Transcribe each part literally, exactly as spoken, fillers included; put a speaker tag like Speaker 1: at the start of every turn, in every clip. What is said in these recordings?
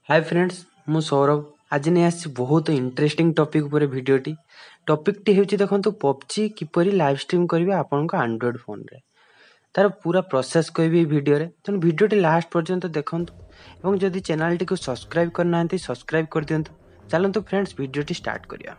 Speaker 1: Hi friends मु सौरभ आज नहीं आसी बहुत इंटरेस्टिंग टॉपिक पर वीडियोटी टॉपिकटी होची देखंतु पबजी किपरि लाइव स्ट्रीम करिवे आपनका एंड्रॉइड फोन रे तार पूरा प्रोसेस कहबी वीडियो रे तन वीडियोटी लास्ट पर्यंत देखंतु एवं जदि चैनल टी को सब्सक्राइब करना हंती सब्सक्राइब कर दियंतु चलंतु फ्रेंड्स वीडियोटी स्टार्ट करिया।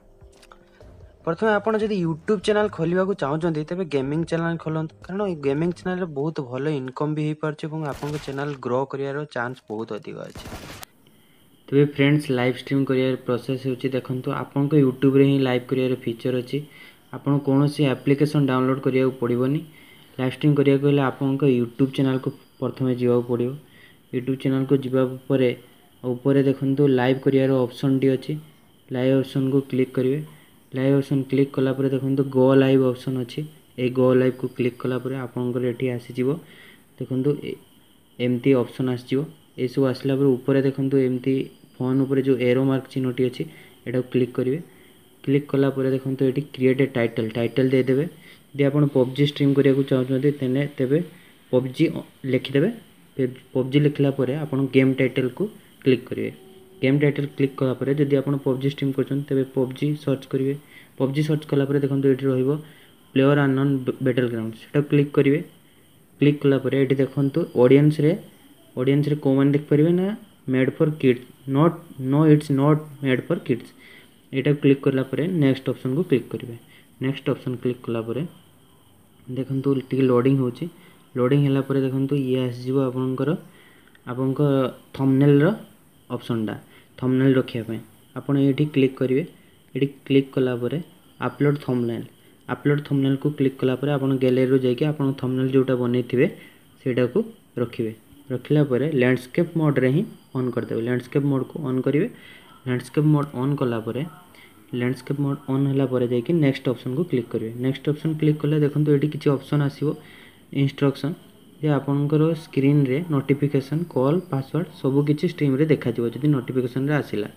Speaker 1: प्रथम आपण जदि यूट्यूब चैनल खोलिबा को चाहउछन्ती तबे गेमिंग चैनल खोलंतु कारण गेमिंग चैनल रे बहुत भलो इनकम भी हे परछ एवं आपन चैनल ग्रो करियारो चांस बहुत अधिक अछि। तेरे friends live stream career process होची देखंतु आपन को यूट्यूब रे ही लाइव करियर फीचर अछि। आपन कोनोसी एप्लीकेशन डाउनलोड करिया पड़िबोनी। लाइव स्ट्रीम करिया कहले आपन को यूट्यूब चैनल को प्रथमे जीवा पड़िबो। यूट्यूब चैनल को जीवा परे ऊपर देखंतु लाइव करियर ऑप्शन डी अछि। लाइव ऑप्शन को क्लिक करिवे। लाइव ऑप्शन क्लिक कला परे देखंतु गो लाइव ऑप्शन अछि। ए गो लाइव को क्लिक कला परे आपन को एठी आसी जीवो। देखंतु एमती ऑप्शन आसी जीवो। ए सब आसला पर ऊपर देखंतु एमती फोन ऊपर जो एरो मार्क चिन्हटी अछि एटा क्लिक करिवे। क्लिक कला पर देखंतु एटी क्रिएट ए टाइटल टाइटल दे देबे। यदि आपण पबजी स्ट्रीम करिया को चाहउछन्ती तेने तेबे पबजी लिखि देबे। पबजी लिखला परे आपण गेम टाइटल को क्लिक करिवे। गेम टाइटल क्लिक कला परे यदि आपण पबजी स्ट्रीम करछन तेबे पबजी सर्च करिवे। पबजी सर्च कला परे देखंतु एटी रहइबो प्लेयर अननोन बैटल ग्राउंड्स एटा क्लिक करिवे। क्लिक कला परे एटी देखंतु ऑडियंस रे ऑडियंस रे कमेंट देख परिवे ना made for kids not no it's not made for kids एटा क्लिक करला परे नेक्स्ट ऑप्शन को क्लिक करिवे। नेक्स्ट ऑप्शन क्लिक कला परे देखंतु टिक लोडिंग होची। लोडिंग हला परे देखंतु ये आसी जीवो आपनकर आपनक थंबनेल रो ऑप्शन डा थंबनेल रखिया पय आपण एठी क्लिक करिवे। एठी क्लिक कला परे अपलोड थंबनेल अपलोड थंबनेल को क्लिक कला परे आपण गैलरी रो जाके आपण थंबनेल जोटा बनेथिबे सेटा को रखिवे। रखला परे लैंडस्केप मोड रे ही ऑन कर देबे। लैंडस्केप मोड को ऑन करिवे। लैंडस्केप मोड ऑन कला परे लैंडस्केप मोड ऑन हला परे जाके नेक्स्ट ऑप्शन को क्लिक करिवे। नेक्स्ट ऑप्शन क्लिक कले देखंतु एठी किछि ऑप्शन आसीबो इंस्ट्रक्शन जे आपनकर स्क्रीन रे नोटिफिकेशन कॉल पासवर्ड सब किछि स्ट्रीम रे देखा जिवो जदि नोटिफिकेशन रे आसीला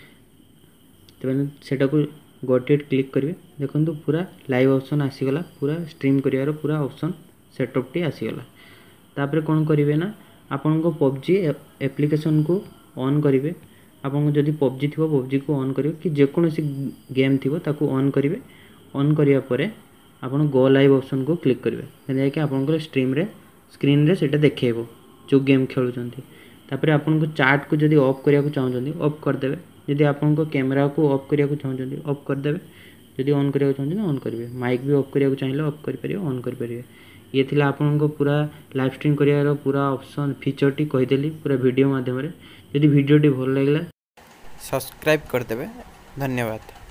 Speaker 1: तबे सेटा को गोटे क्लिक करिवे। देखंतु पूरा लाइव ऑप्शन आसी गला पूरा स्ट्रीम करियारो पूरा ऑप्शन सेटअप टी आसी गला। तापर कोन करिवे ना आपन को पबजी एप्लीकेशन को ऑन करिवे। आपन को जदि पबजी थिबो पबजी को ऑन करिवे कि जे कोनोसी गेम थिबो ताको ऑन करिवे। ऑन करिया परे आपन गो लाइव ऑप्शन को क्लिक करिवे। जेने कि आपन को स्ट्रीम रे स्क्रीन रे सेटा देखेबो जो गेम खेलुचंती। तापर आपन को चैट को जदि ऑफ करिया को चाहउचंती ऑफ कर देबे। यदि आपन को कैमरा को ऑफ करिया को चाहउचंती ऑफ कर देबे। यदि ऑन करिया को चाहउचंती ऑन करिवे। माइक भी ऑफ करिया को चाहिए ऑफ करि परियो ऑन करि परियो। ये थिला आपन को पूरा लाइव स्ट्रीम करियार पूरा ऑप्शन फीचर टी कहि देली पूरा वीडियो माध्यम रे। यदि वीडियो टी भल लागला सब्सक्राइब कर देबे। धन्यवाद।